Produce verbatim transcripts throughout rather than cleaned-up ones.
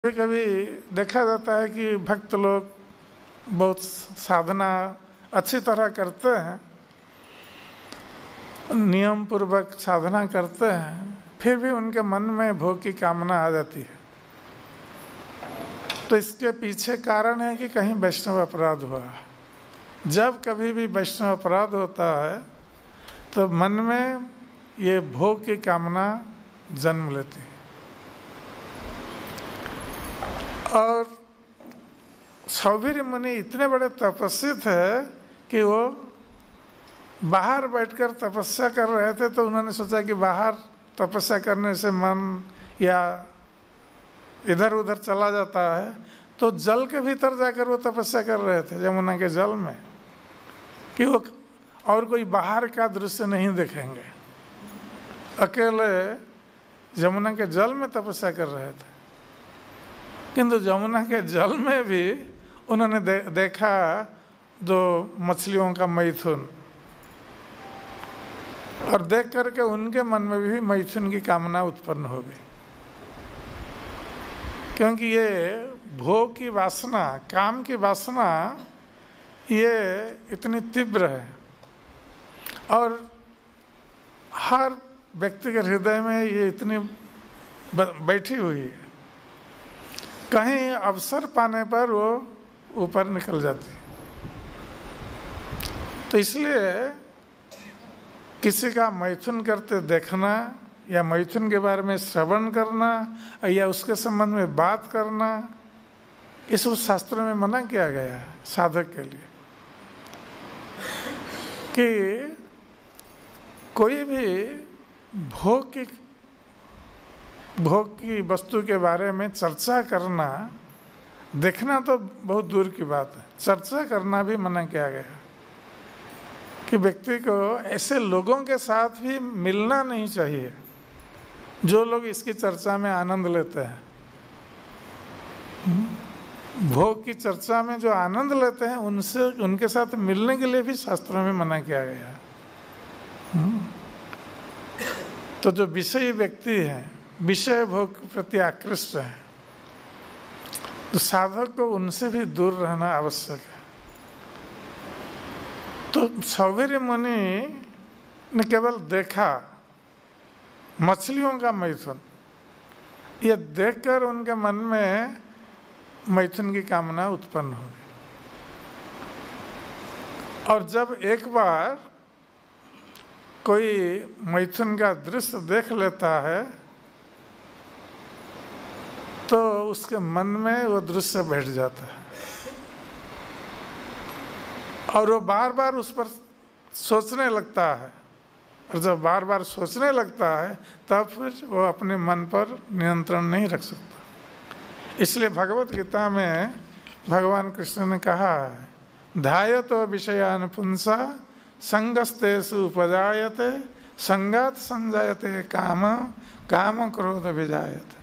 कभी कभी देखा जाता है कि भक्त लोग बहुत साधना अच्छी तरह करते हैं, नियम पूर्वक साधना करते हैं, फिर भी उनके मन में भोग की कामना आ जाती है। तो इसके पीछे कारण है कि कहीं वैष्णव अपराध हुआ। जब कभी भी वैष्णव अपराध होता है तो मन में ये भोग की कामना जन्म लेती है। और सौवीर मुनि इतने बड़े तपस्वी थे कि वो बाहर बैठकर तपस्या कर रहे थे, तो उन्होंने सोचा कि बाहर तपस्या करने से मन या इधर उधर चला जाता है, तो जल के भीतर जाकर वो तपस्या कर रहे थे, यमुना के जल में, कि वो और कोई बाहर का दृश्य नहीं देखेंगे। अकेले यमुना के जल में तपस्या कर रहे थे, किंतु यमुना के जल में भी उन्होंने दे, देखा दो मछलियों का मैथुन, और देख करके उनके मन में भी मैथुन की कामना उत्पन्न हो गई। क्योंकि ये भोग की वासना, काम की वासना, ये इतनी तीव्र है और हर व्यक्ति के हृदय में ये इतनी बैठी हुई है, कहीं अवसर पाने पर वो ऊपर निकल जाती है। तो इसलिए किसी का मैथुन करते देखना या मैथुन के बारे में श्रवण करना या उसके संबंध में बात करना, इस उस शास्त्र में मना किया गया है साधक के लिए कि कोई भी भोग की भोग की वस्तु के बारे में चर्चा करना, देखना तो बहुत दूर की बात है, चर्चा करना भी मना किया गया कि व्यक्ति को ऐसे लोगों के साथ भी मिलना नहीं चाहिए जो लोग इसकी चर्चा में आनंद लेते हैं। भोग की चर्चा में जो आनंद लेते हैं, उनसे उनके साथ मिलने के लिए भी शास्त्रों में मना किया गया है। तो जो विषयी व्यक्ति है, विषय भोग के प्रति आकृष्ट है, तो साधक को उनसे भी दूर रहना आवश्यक है। तो सौवीर मुनि ने केवल देखा मछलियों का मैथुन, ये देखकर उनके मन में मैथुन की कामना उत्पन्न हो गई। और जब एक बार कोई मैथुन का दृश्य देख लेता है तो उसके मन में वो दृश्य बैठ जाता है और वो बार बार उस पर सोचने लगता है, और जब बार बार सोचने लगता है तब फिर वो अपने मन पर नियंत्रण नहीं रख सकता। इसलिए भगवत गीता में भगवान कृष्ण ने कहा है, ध्यायतो विषयान पुंसा संगस्तेषु उपजायते संगात संजायते काम काम क्रोध विजायते।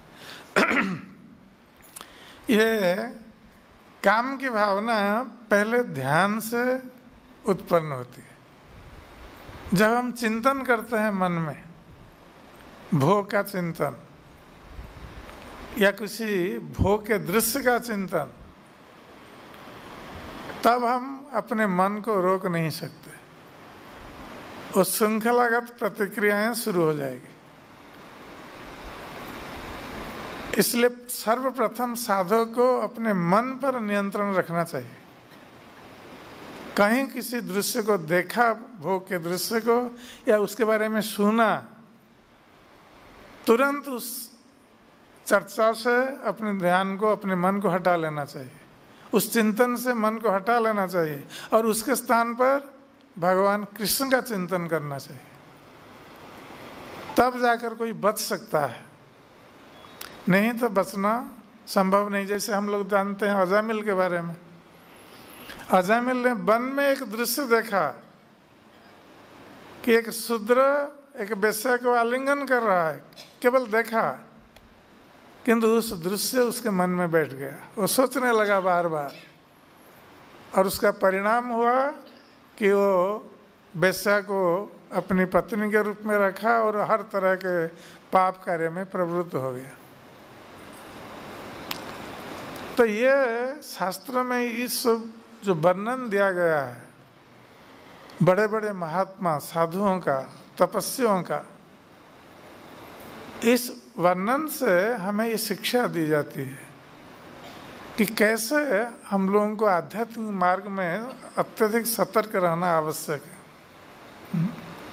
ये काम की भावना पहले ध्यान से उत्पन्न होती है। जब हम चिंतन करते हैं मन में, भोग का चिंतन या किसी भोग के दृश्य का चिंतन, तब हम अपने मन को रोक नहीं सकते, उस श्रृंखलागत प्रतिक्रियाएं शुरू हो जाएगी। इसलिए सर्वप्रथम साधक को अपने मन पर नियंत्रण रखना चाहिए। कहीं किसी दृश्य को देखा, भोग के दृश्य को, या उसके बारे में सुना, तुरंत उस चर्चा से अपने ध्यान को, अपने मन को हटा लेना चाहिए, उस चिंतन से मन को हटा लेना चाहिए और उसके स्थान पर भगवान कृष्ण का चिंतन करना चाहिए। तब जाकर कोई बच सकता है, नहीं तो बचना संभव नहीं। जैसे हम लोग जानते हैं अजामिल के बारे में, अजामिल ने वन में एक दृश्य देखा कि एक शूद्र एक वेश्या को आलिंगन कर रहा है, केवल देखा, किंतु उस दृश्य उसके मन में बैठ गया, वो सोचने लगा बार बार, और उसका परिणाम हुआ कि वो वेश्या को अपनी पत्नी के रूप में रखा और हर तरह के पाप कार्य में प्रवृत्त हो गया। तो ये शास्त्र में इस जो वर्णन दिया गया है बड़े बड़े महात्मा साधुओं का, तपस्वियों का, इस वर्णन से हमें ये शिक्षा दी जाती है कि कैसे हम लोगों को आध्यात्मिक मार्ग में अत्यधिक सतर्क रहना आवश्यक है।